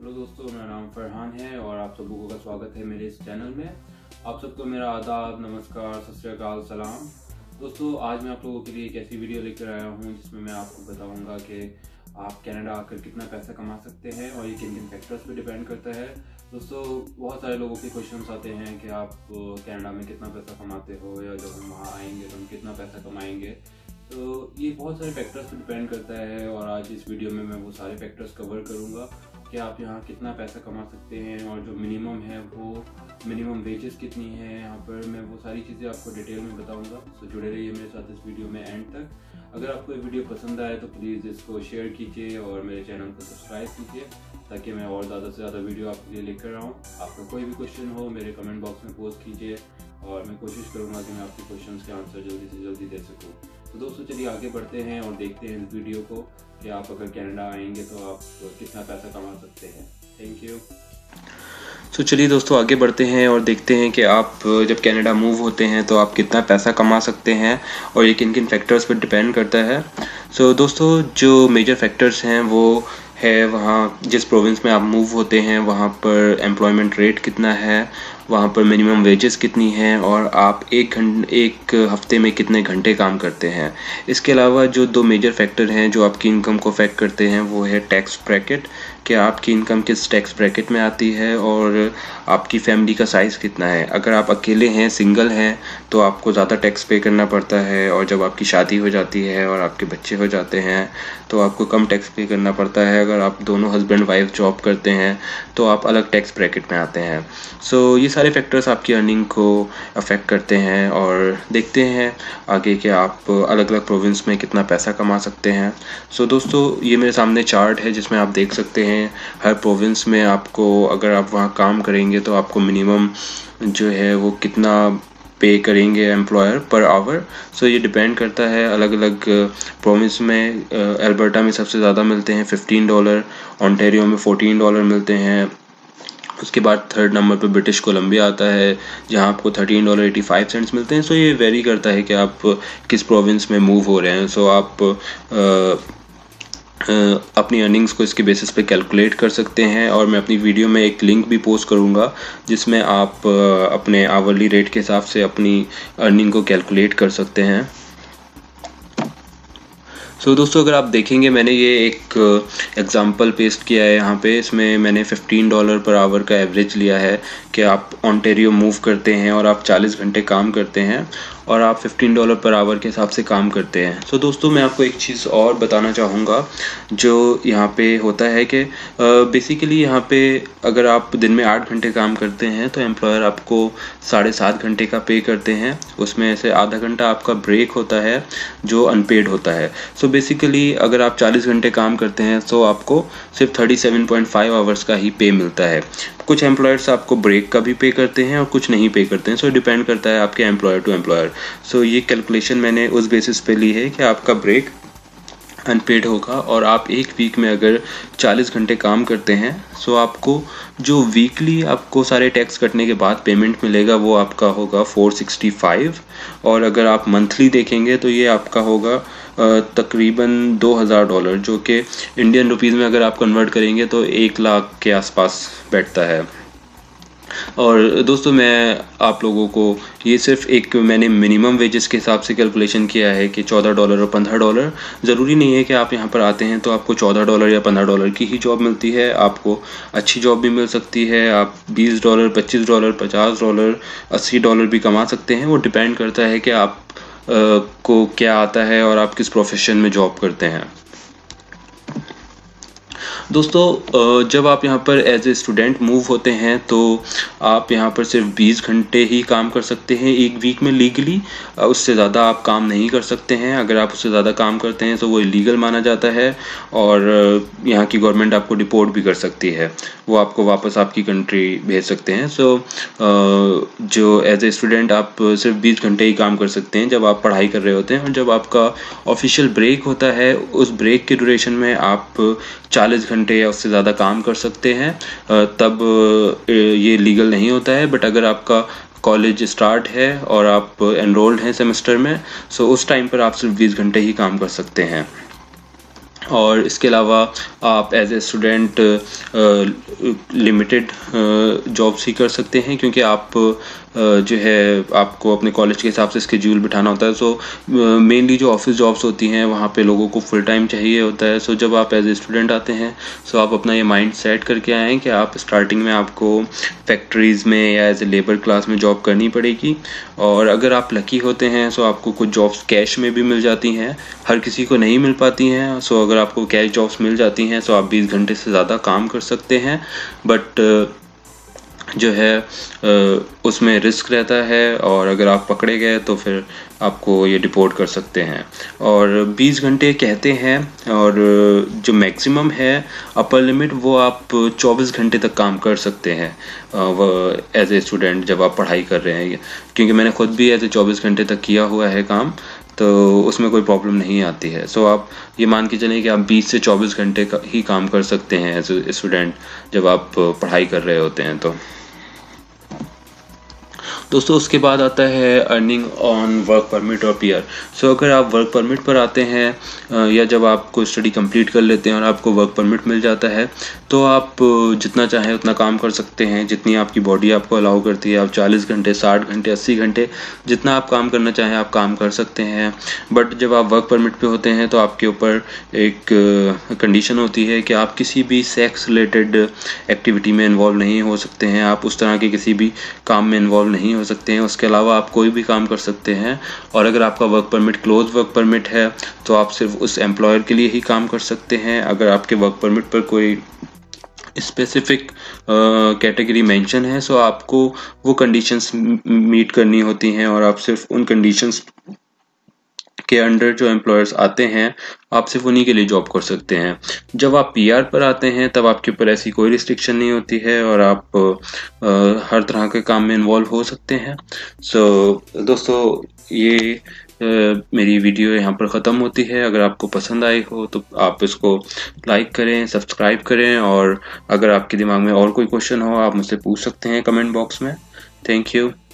Hello दोस्तों, मेरा नाम फरहान है और आप सबको का स्वागत है मेरे इस चैनल में। आप सबको मेरा आदाब, नमस्कार, सत श्री अकाल, सलाम। दोस्तों, आज मैं आप लोगों के लिए एक ऐसी वीडियो लेकर आया हूं जिसमें मैं आपको बताऊंगा कि आप कनाडा आकर कितना पैसा कमा सकते हैं और ये किन किन फैक्टर्स पे डिपेंड करता है। दोस्तों, बहुत सारे लोगों के क्वेश्चंस आते हैं कि आप कनाडा में कितना पैसा कमाते हो या जब हम वहाँ आएंगे तो हम कितना पैसा कमाएंगे। तो ये बहुत सारे फैक्टर्स पे डिपेंड करता है और आज इस वीडियो में मैं वो सारे फैक्टर्स कवर करूँगा कि आप यहाँ कितना पैसा कमा सकते हैं और जो मिनिमम है वो मिनिमम वेजेस कितनी है। यहाँ पर मैं वो सारी चीज़ें आपको डिटेल में बताऊँगा। तो जुड़े रहिए मेरे साथ इस वीडियो में एंड तक। अगर आपको ये वीडियो पसंद आए तो प्लीज़ इसको शेयर कीजिए और मेरे चैनल को सब्सक्राइब कीजिए ताकि मैं और ज़्यादा से ज़्यादा वीडियो आपके लिए लेकर आऊँ। आपका कोई भी क्वेश्चन हो मेरे कमेंट बॉक्स में पोस्ट कीजिए और मैं कोशिश करूँगा कि मैं आपके क्वेश्चन के आंसर जल्दी से जल्दी दे सकूँ। तो दोस्तों, चलिए आगे बढ़ते हैं और देखते हैं इस वीडियो को कि आप अगर कनाडा आएंगे तो आप कितना पैसा कमा सकते हैं। Thank you. तो चलिए दोस्तों, आगे बढ़ते हैं और देखते हैं कि आप जब कनाडा मूव होते हैं तो आप कितना पैसा कमा सकते हैं और ये किन किन फैक्टर्स पर डिपेंड करता है। सो दोस्तों, जो मेजर फैक्टर्स हैं वो है वहाँ जिस प्रोविंस में आप मूव होते हैं वहाँ पर एम्प्लॉयमेंट रेट कितना है, वहाँ पर मिनिमम वेजेस कितनी हैं और आप एक हफ्ते में कितने घंटे काम करते हैं। इसके अलावा जो दो मेजर फैक्टर हैं जो आपकी इनकम को अफेक्ट करते हैं वो है टैक्स ब्रैकेट, कि आपकी इनकम किस टैक्स ब्रैकेट में आती है और आपकी फैमिली का साइज़ कितना है। अगर आप अकेले हैं, सिंगल हैं, तो आपको ज़्यादा टैक्स पे करना पड़ता है और जब आपकी शादी हो जाती है और आपके बच्चे हो जाते हैं तो आपको कम टैक्स पे करना पड़ता है। अगर आप दोनों हस्बैंड वाइफ जॉब करते हैं तो आप अलग टैक्स ब्रैकेट में आते हैं। सो ये सारे फैक्टर्स आपकी अर्निंग को अफेक्ट करते हैं और देखते हैं आगे कि आप अलग अलग प्रोविंस में कितना पैसा कमा सकते हैं। सो दोस्तों, ये मेरे सामने चार्ट है जिसमें आप देख सकते हैं हर प्रोविंस में आपको अगर आप वहाँ काम करेंगे तो आपको मिनिमम जो है वो कितना पे करेंगे एम्प्लॉयर पर आवर। सो ये डिपेंड करता है अलग अलग प्रोविंस में। अल्बर्टा में सबसे ज़्यादा मिलते हैं $15, ओंटारियो में $14 मिलते हैं। उसके बाद थर्ड नंबर पे ब्रिटिश कोलंबिया आता है जहाँ आपको $13.85 मिलते हैं। सो ये वेरी करता है कि आप किस प्रोविंस में मूव हो रहे हैं। सो आप अपनी अर्निंग्स को इसके बेसिस पे कैलकुलेट कर सकते हैं और मैं अपनी वीडियो में एक लिंक भी पोस्ट करूँगा जिसमें आप अपने आवरली रेट के हिसाब से अपनी अर्निंग को कैलकुलेट कर सकते हैं। सो दोस्तों, अगर आप देखेंगे मैंने ये एक एग्जांपल पेस्ट किया है यहाँ पे। इसमें मैंने $15 पर आवर का एवरेज लिया है कि आप ओंटारियो मूव करते हैं और आप 40 घंटे काम करते हैं और आप $15 पर आवर के हिसाब से काम करते हैं। सो दोस्तों, मैं आपको एक चीज़ और बताना चाहूँगा जो यहाँ पे होता है कि बेसिकली यहाँ पे अगर आप दिन में 8 घंटे काम करते हैं तो एम्प्लॉयर आपको 7.5 घंटे का पे करते हैं। उसमें से आधा घंटा आपका ब्रेक होता है जो अनपेड होता है। सो बेसिकली अगर आप 40 घंटे काम करते हैं तो आपको सिर्फ 37.5 आवर्स का ही पे मिलता है। कुछ एम्प्लॉयर्स आपको ब्रेक का भी पे करते हैं और कुछ नहीं पे करते हैं। सो डिपेंड करता है आपके एम्प्लॉयर टू एम्प्लॉयर। सो ये कैलकुलेशन मैंने उस बेसिस पे ली है कि आपका ब्रेक अनपेड होगा और आप एक वीक में अगर 40 घंटे काम करते हैं सो आपको जो वीकली आपको सारे टैक्स कटने के बाद पेमेंट मिलेगा वो आपका होगा $465 और अगर आप मंथली देखेंगे तो ये आपका होगा तकरीबन $2000 जो कि इंडियन रुपीज़ में अगर आप कन्वर्ट करेंगे तो 1 लाख के आसपास बैठता है। और दोस्तों, मैं आप लोगों को ये सिर्फ एक मैंने मिनिमम वेजेस के हिसाब से कैलकुलेशन किया है कि $14 और $15। ज़रूरी नहीं है कि आप यहाँ पर आते हैं तो आपको $14 या $15 की ही जॉब मिलती है। आपको अच्छी जॉब भी मिल सकती है। आप $20, $25, $50, $80 भी कमा सकते हैं। वो डिपेंड करता है कि आप को क्या आता है और आप किस प्रोफेशन में जॉब करते हैं। दोस्तों, जब आप यहाँ पर एज ए स्टूडेंट मूव होते हैं तो आप यहाँ पर सिर्फ 20 घंटे ही काम कर सकते हैं एक वीक में लीगली। उससे ज़्यादा आप काम नहीं कर सकते हैं। अगर आप उससे ज़्यादा काम करते हैं तो वो इलीगल माना जाता है और यहाँ की गवर्नमेंट आपको डिपोर्ट भी कर सकती है। वो आपको वापस आपकी कंट्री भेज सकते हैं। सो जो एज ए स्टूडेंट आप सिर्फ 20 घंटे ही काम कर सकते हैं जब आप पढ़ाई कर रहे होते हैं और जब आपका ऑफिशियल ब्रेक होता है उस ब्रेक के ड्यूरेशन में आप 40 घंटे या उससे ज़्यादा काम कर सकते हैं। तब ये लीगल नहीं होता है। बट अगर आपका कॉलेज स्टार्ट है और आप एनरोल्ड हैं सेमेस्टर में सो उस टाइम पर आप सिर्फ 20 घंटे ही काम कर सकते हैं। और इसके अलावा आप as a student limited jobs ही कर सकते हैं, क्योंकि आप जो है आपको अपने कॉलेज के हिसाब से स्केड्यूल बिठाना होता है। सो मेनली जो ऑफिस जॉब्स होती हैं वहाँ पे लोगों को फुल टाइम चाहिए होता है। सो जब आप एज ए स्टूडेंट आते हैं, सो आप अपना ये माइंड सेट करके आएँ कि आप स्टार्टिंग में आपको फैक्ट्रीज़ में या एज ए लेबर क्लास में जॉब करनी पड़ेगी, और अगर आप लकी होते हैं सो आपको कुछ जॉब्स कैश में भी मिल जाती हैं, हर किसी को नहीं मिल पाती हैं। सो अगर आपको कैश जॉब्स मिल जाती हैं सो आप 20 घंटे से ज़्यादा काम कर सकते हैं, बट जो है उसमें रिस्क रहता है, और अगर आप पकड़े गए तो फिर आपको ये डिपोर्ट कर सकते हैं। और 20 घंटे कहते हैं, और जो मैक्सिमम है अपर लिमिट वो आप 24 घंटे तक काम कर सकते हैं वो एज ए स्टूडेंट जब आप पढ़ाई कर रहे हैं, क्योंकि मैंने खुद भी एज ए 24 घंटे तक किया हुआ है काम, तो उसमें कोई प्रॉब्लम नहीं आती है। सो आप ये मान के चलें कि आप 20 से 24 घंटे का ही काम कर सकते हैं एज ए स्टूडेंट जब आप पढ़ाई कर रहे होते हैं। तो दोस्तों उसके बाद आता है अर्निंग ऑन वर्क परमिट और पीआर। सो अगर आप वर्क परमिट पर आते हैं या जब आप कोई स्टडी कंप्लीट कर लेते हैं और आपको वर्क परमिट मिल जाता है, तो आप जितना चाहें उतना काम कर सकते हैं, जितनी आपकी बॉडी आपको अलाउ करती है। आप 40 घंटे, 60 घंटे, 80 घंटे जितना आप काम करना चाहें आप काम कर सकते हैं। बट जब आप वर्क परमिट पे होते हैं तो आपके ऊपर एक कंडीशन होती है कि आप किसी भी सेक्स रिलेटेड एक्टिविटी में इन्वॉल्व नहीं हो सकते हैं, आप उस तरह के किसी भी काम में इन्वॉल्व नहीं हो सकते हैं। उसके अलावा आप कोई भी काम कर सकते हैं, और अगर आपका work permit close work permit है तो आप सिर्फ उस एम्प्लॉयर के लिए ही काम कर सकते हैं। अगर आपके वर्क परमिट पर कोई स्पेसिफिक कैटेगरी मेंशन है सो आपको वो कंडीशंस मीट करनी होती हैं, और आप सिर्फ उन कंडीशंस के अंडर जो एम्प्लॉयर्स आते हैं आप सिर्फ उन्हीं के लिए जॉब कर सकते हैं। जब आप पीआर पर आते हैं तब आपके ऊपर ऐसी कोई रिस्ट्रिक्शन नहीं होती है, और आप हर तरह के काम में इन्वॉल्व हो सकते हैं। सो दोस्तों ये मेरी वीडियो यहाँ पर ख़त्म होती है। अगर आपको पसंद आई हो तो आप इसको लाइक करें, सब्सक्राइब करें, और अगर आपके दिमाग में और कोई क्वेश्चन हो आप मुझसे पूछ सकते हैं कमेंट बॉक्स में। Thank you.